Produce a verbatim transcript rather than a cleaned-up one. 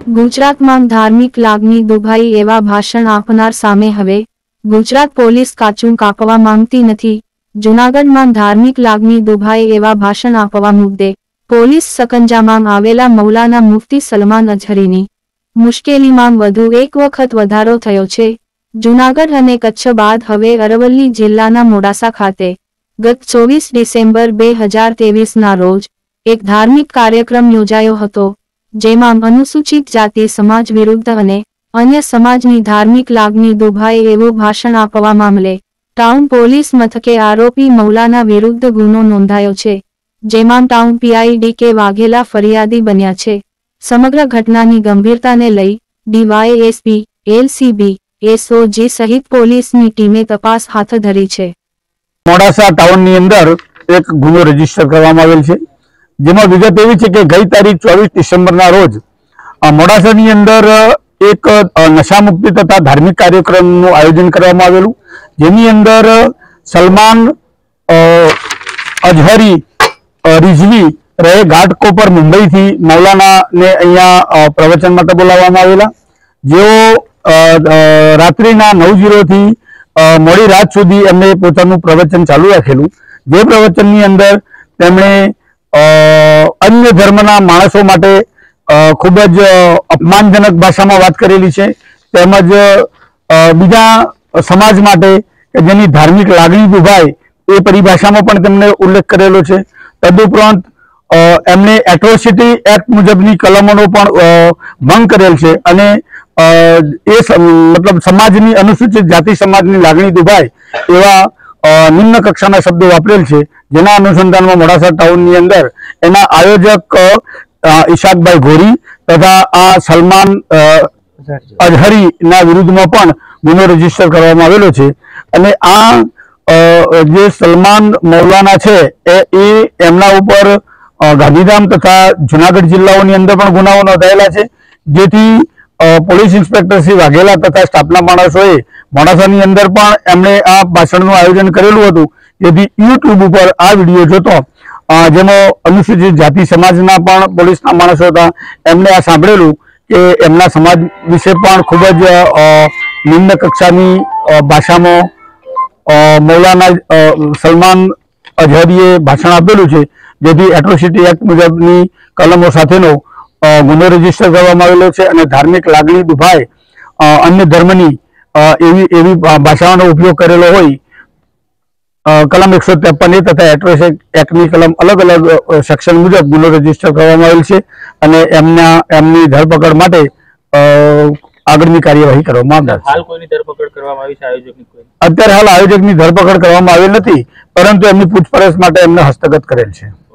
ગુજરાતમાં ધાર્મિક લાગણી દુભાઈ એવા ભાષણ આપનાર સામે હવે ગુજરાત પોલીસ કાચું કાપવા માંગતી નથી। જૂનાગઢમાં ધાર્મિક લાગણી દુભાઈ એવા ભાષણ આપવા મુદ્દે પોલીસ સકંજામાં આવેલા મૌલાના મુફ્તી સલમાન અઝહરીની મુશ્કેલીમાં વધુ એક વખત વધારો થયો છે। જૂનાગઢ અને કચ્છ બાદ હવે અરવલ્લી જિલ્લાના મોડાસા ખાતે ગત ચોવીસ ડિસેમ્બર બે હજાર ત્રેવીસના રોજ એક ધાર્મિક કાર્યક્રમ યોજાયો હતો, જેમાં અનુસૂચિત જાતિ સમાજ વિરુદ્ધ અને અન્ય સમાજની ધાર્મિક લાગણી દુભાઈ એવું ભાષણ આપવા મામલે ટાઉન પોલીસ મથકે આરોપી મૌલાના વિરુદ્ધ ગુનો નોંધાયો છે, જેમાં ટાઉન પીઆઈ ડી કે વાઘેલા ફરિયાદી બન્યા છે। સમગ્ર ઘટનાની ગંભીરતાને લઈ ડીવાયએસપી, એલસીબી, એસઓજી સહિત પોલીસની ટીમે તપાસ હાથ ધરી છે। મોડાસા ટાઉનની અંદર એક ગુનો રજીસ્ટર કરવામાં આવેલ છે, જેમાં વિગત એવી છે કે ગઈ તારીખ ચોવીસ ડિસેમ્બરના રોજ મોડાસાની અંદર એક નશા મુક્તિ તથા ધાર્મિક કાર્યક્રમનું આયોજન કરવામાં આવેલું, જેની અંદર સલમાન અઝહરી રિઝવી રહે ઘાટકોપર મુંબઈથી મૌલાનાને અહીંયા પ્રવચન માટે બોલાવવામાં આવેલા, જેઓ રાત્રિના નવ જીરોથી મોડી રાત સુધી એમને પોતાનું પ્રવચન ચાલુ રાખેલું। જે પ્રવચનની અંદર તેમણે અન્ય ધર્મના માણસો માટે ખૂબ જ અપમાનજનક ભાષામાં વાત કરેલી છે, તેમજ બીજા સમાજ માટે કે જેની ધાર્મિક લાગણી દુભાય એ પરિભાષામાં પણ તેમણે ઉલ્લેખ કરેલો છે। તદુપરાંત એમણે એટ્રોસિટી એક્ટ મુજબની કલમોનો પણ ભંગ કરેલ છે અને એ મતલબ સમાજની અનુસૂચિત જાતિ સમાજની લાગણી દુભાય એવા નિમ્ન કક્ષાના શબ્દો વાપરેલ છે, જેના અનુસંધાનમાં મોડાસા ટાઉનની અંદર એના આયોજક ઈશાકભાઈ ઘોરી તથા આ સલમાન અઝહરીના વિરુદ્ધમાં પણ ગુનો રજીસ્ટર કરવામાં આવેલો છે। અને આ જે સલમાન મૌલાના છે એ એમના ઉપર ગાંધીધામ તથા જુનાગઢ જિલ્લાઓની અંદર પણ ગુનાઓ નોંધાયેલા છે, જેથી પોલીસ ઇન્સ્પેક્ટર શ્રી વાઘેલા તથા સ્ટાફના માણસોએ મોડાસાની અંદર પણ એમણે આ ભાષણનું આયોજન કરેલું હતું, જેથી યુટ્યુબ ઉપર આ વિડીયો જોતો જેમાં અનુસૂચિત જાતિ સમાજના પણ પોલીસના માણસો હતા, એમને આ સાંભળેલું કે એમના સમાજ વિશે પણ ખૂબ જ નિમ્ન કક્ષાની ભાષામાં મૌલાના સલમાન અઝહરીએ ભાષણ આપેલું છે, જેથી એટ્રોસિટી એક્ટ મુજબની કલમો સાથેનો ગુનો રજીસ્ટર કરવામાં આવેલો છે અને ધાર્મિક લાગણી દુભાય અન્ય ધર્મની એવી એવી ભાષાઓનો ઉપયોગ કરેલો હોય કલમ એકસો ત્રેપન એ તથા એટ્રોસિટી એક્ટની કલમ અલગ અલગ સેક્શન મુજબ ગુનો રજીસ્ટર કરવામાં આવેલ છે અને એમના એમની ધરપકડ માટે આગળની કાર્યવાહી કરવામાં આવશે। હાલ કોઈની ધરપકડ કરવામાં આવી છે આયોજકની? અત્યારે હાલ આયોજકની ધરપકડ કરવામાં આવેલ નથી, પરંતુ એમની પૂછપરછ માટે એમને હસ્તગત કરેલ છે।